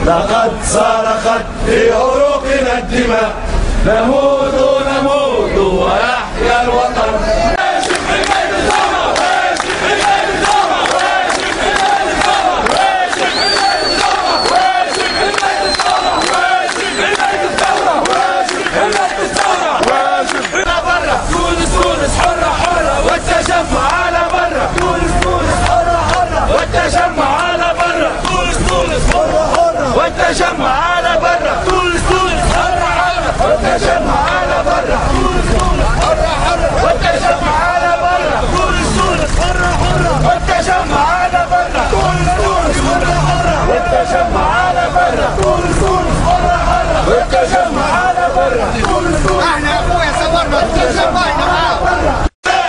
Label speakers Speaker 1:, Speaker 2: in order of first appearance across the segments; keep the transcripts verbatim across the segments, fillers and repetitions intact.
Speaker 1: لقد صرخت في عروقنا الدماء، نموت نموت ويحيا الوطن.
Speaker 2: والتجمع على برا، تونس تونس حرة حرة، والتجمع على برا، تونس تونس حرة حرة، والتجمع على برا، تونس تونس حرة حرة، والتجمع على برا، تونس تونس حرة حرة، والتجمع على برا، تونس تونس حرة حرة، والتجمع على برا، تونس تونس. احنا يا اخويا صورنا تجمعنا معاهم.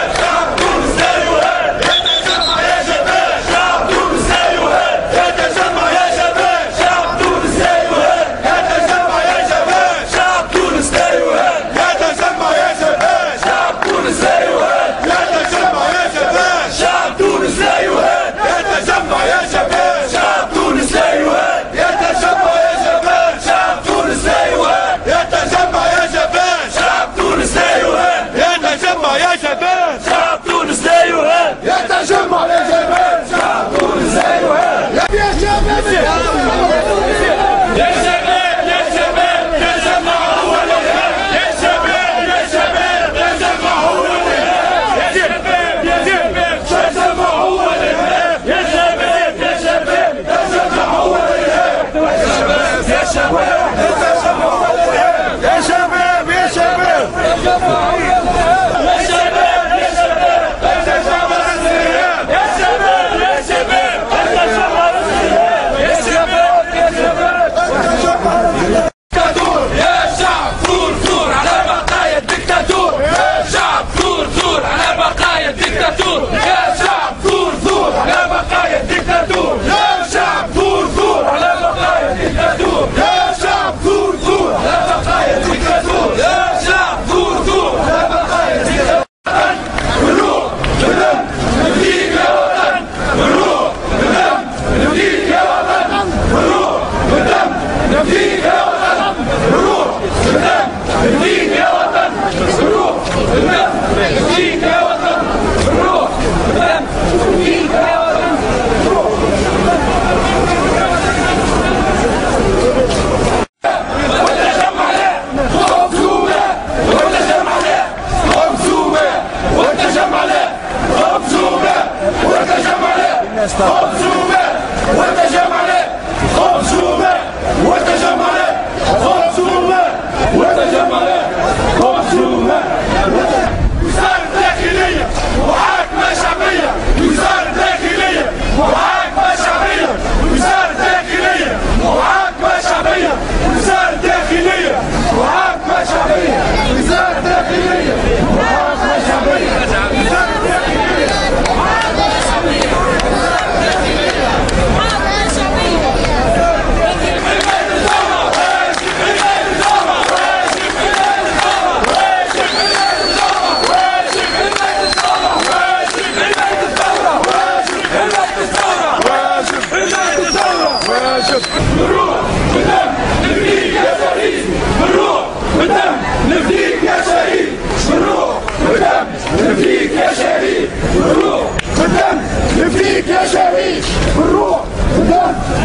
Speaker 1: بالروح بالدم نفديك يا شهيد، بالروح بالدم نفديك يا شهيد، بالروح بالدم نفديك يا شهيد، بالروح بالدم نفديك يا شهيد، بالروح بالدم